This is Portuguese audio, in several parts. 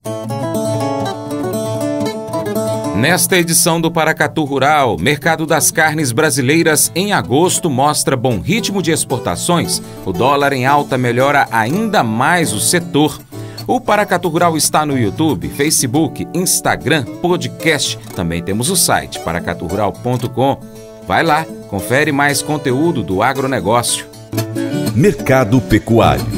Nesta edição do Paracatu Rural, mercado das carnes brasileiras em agosto mostra bom ritmo de exportações. O dólar em alta melhora ainda mais o setor. O Paracatu Rural está no YouTube, Facebook, Instagram, podcast. Também temos o site paracaturural.com. Vai lá, confere mais conteúdo do agronegócio. Mercado pecuário.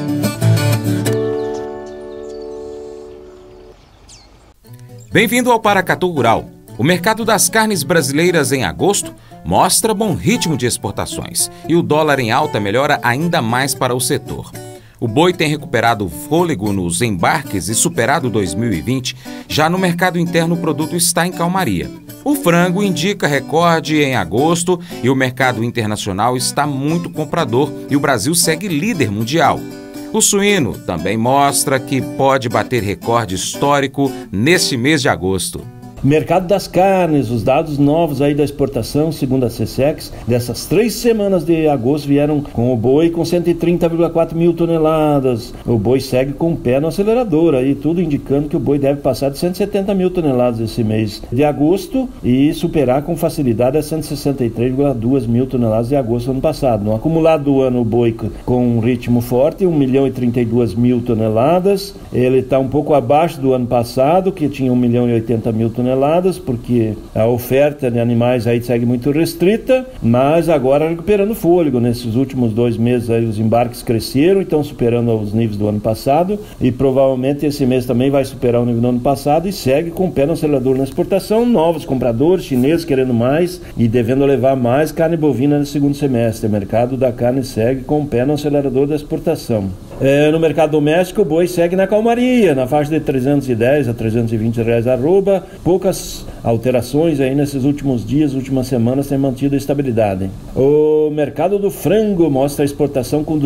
Bem-vindo ao Paracatu Rural. O mercado das carnes brasileiras em agosto mostra bom ritmo de exportações e o dólar em alta melhora ainda mais para o setor. O boi tem recuperado fôlego nos embarques e superado 2020. Já no mercado interno, o produto está em calmaria. O frango indica recorde em agosto e o mercado internacional está muito comprador e o Brasil segue líder mundial. O suíno também mostra que pode bater recorde histórico neste mês de agosto. Mercado das carnes, os dados novos aí da exportação, segundo a SECEX, dessas 3 semanas de agosto vieram com o boi com 130,4 mil toneladas. O boi segue com o pé no acelerador, aí tudo indicando que o boi deve passar de 170 mil toneladas esse mês de agosto e superar com facilidade as 163,2 mil toneladas de agosto do ano passado. No acumulado do ano, o boi com um ritmo forte, 1.032.000 toneladas. Ele está um pouco abaixo do ano passado, que tinha 1.080.000 toneladas, porque a oferta de animais aí segue muito restrita, mas agora recuperando fôlego. Nesses últimos 2 meses aí os embarques cresceram e estão superando os níveis do ano passado e provavelmente esse mês também vai superar o nível do ano passado e segue com o pé no acelerador na exportação. Novos compradores chineses querendo mais e devendo levar mais carne bovina no segundo semestre. O mercado da carne segue com o pé no acelerador da exportação. No mercado doméstico, o boi segue na calmaria, na faixa de 310 a 320 reais arroba. Poucas alterações aí nesses últimos dias, últimas semanas, tem mantido a estabilidade. O mercado do frango mostra a exportação com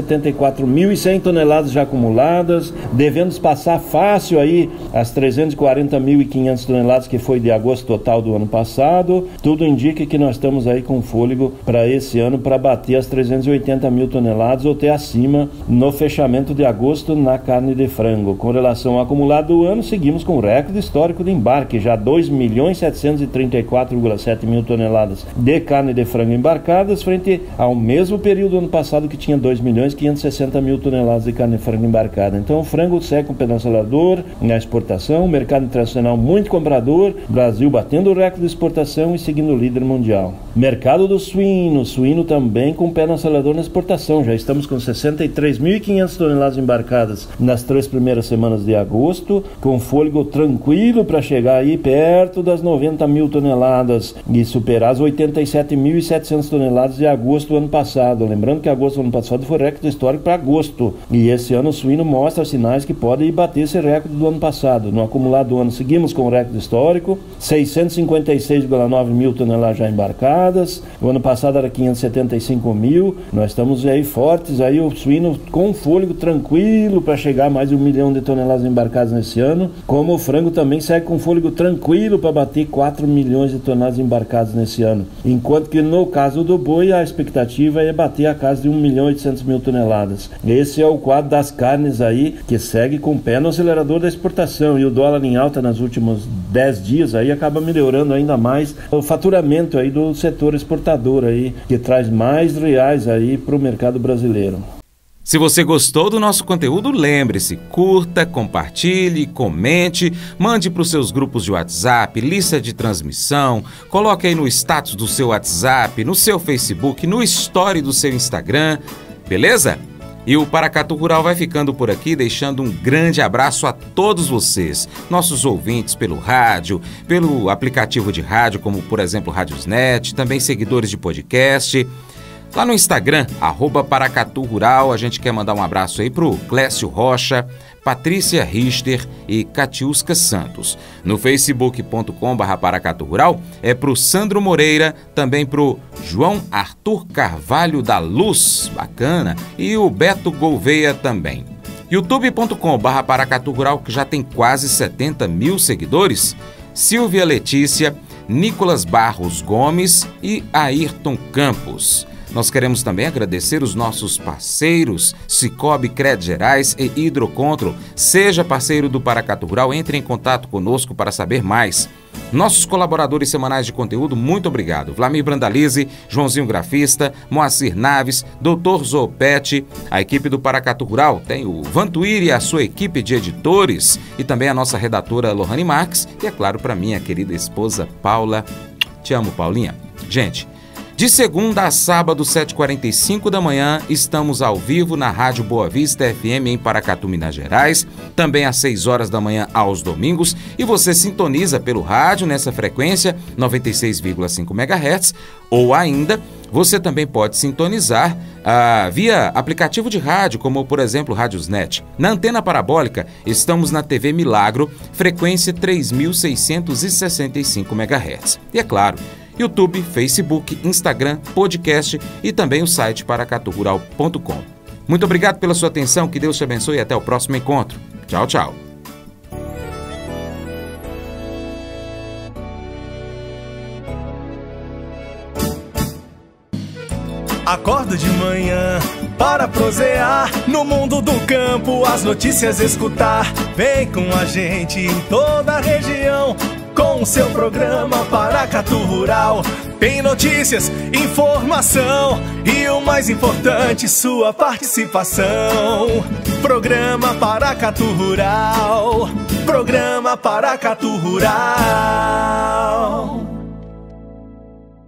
274.100 toneladas já acumuladas, devendo passar fácil aí as 340.500 toneladas que foi de agosto total do ano passado. Tudo indica que nós estamos aí com fôlego para esse ano para bater as 380 mil toneladas ou até acima no fechamento de agosto na carne de frango. Com relação ao acumulado do ano, seguimos com o recorde histórico de embarque, já 2.734,7 mil toneladas de carne de frango embarcadas, frente ao mesmo período do ano passado que tinha 2.560.000 toneladas de carne de frango embarcada. Então o frango segue com o pé no acelerador na exportação, mercado internacional muito comprador, Brasil batendo o recorde de exportação e seguindo o líder mundial. Mercado do suíno também com o pé no acelerador na exportação, já estamos com 63.500 toneladas embarcadas nas 3 primeiras semanas de agosto, com fôlego tranquilo para chegar aí perto das 90 mil toneladas e superar as 87.700 toneladas de agosto do ano passado. Lembrando que agosto do ano passado foi recorde histórico para agosto e esse ano o suíno mostra sinais que pode bater esse recorde do ano passado. No acumulado do ano seguimos com o recorde histórico, 656,9 mil toneladas já embarcadas. O ano passado era 575 mil. Nós estamos aí fortes, aí o suíno com fôlego tranquilo para chegar a mais de 1 milhão de toneladas embarcadas nesse ano, como o frango também segue com fôlego tranquilo para bater 4 milhões de toneladas embarcadas nesse ano, enquanto que no caso do boi a expectativa é bater a casa de 1.800.000 toneladas. Esse é o quadro das carnes aí que segue com o pé no acelerador da exportação e o dólar em alta nos últimos 10 dias aí acaba melhorando ainda mais o faturamento aí do setor exportador aí, que traz mais reais aí para o mercado brasileiro. Se você gostou do nosso conteúdo, lembre-se, curta, compartilhe, comente, mande para os seus grupos de WhatsApp, lista de transmissão, coloque aí no status do seu WhatsApp, no seu Facebook, no story do seu Instagram, beleza? E o Paracatu Rural vai ficando por aqui, deixando um grande abraço a todos vocês, nossos ouvintes pelo rádio, pelo aplicativo de rádio, como por exemplo Rádiosnet, também seguidores de podcast. Lá no Instagram, @Paracatu Rural, a gente quer mandar um abraço aí pro Clécio Rocha, Patrícia Richter e Catiusca Santos. No facebook.com/Paracatu Rural é pro Sandro Moreira, também pro João Arthur Carvalho da Luz, bacana, e o Beto Gouveia também. youtube.com/Paracatu Rural, que já tem quase 70 mil seguidores, Silvia Letícia, Nicolas Barros Gomes e Ayrton Campos. Nós queremos também agradecer os nossos parceiros, Cicobi Crédito Gerais e Hidrocontrol. Seja parceiro do Paracatu Rural, entre em contato conosco para saber mais. Nossos colaboradores semanais de conteúdo, muito obrigado. Vlamir Brandalize, Joãozinho Grafista, Moacir Naves, Dr. Zopete, a equipe do Paracatu Rural, tem o Vantuir e a sua equipe de editores, e também a nossa redatora Lohane Marques, e é claro, para minha querida esposa Paula. Te amo, Paulinha. Gente, de segunda a sábado, 7h45 da manhã, estamos ao vivo na Rádio Boa Vista FM em Paracatu, Minas Gerais, também às 6 horas da manhã aos domingos, e você sintoniza pelo rádio nessa frequência 96,5 MHz, ou ainda você também pode sintonizar via aplicativo de rádio, como por exemplo Rádiosnet. Na antena parabólica, estamos na TV Milagro, frequência 3.665 MHz. E é claro, YouTube, Facebook, Instagram, podcast e também o site paracaturural.com. Muito obrigado pela sua atenção, que Deus te abençoe e até o próximo encontro. Tchau, tchau. Acordo de manhã para prosear no mundo do campo, as notícias escutar. Vem com a gente em toda a região com o seu programa Paracatu Rural. Tem notícias, informação e o mais importante, sua participação. Programa Paracatu Rural. Programa Paracatu Rural.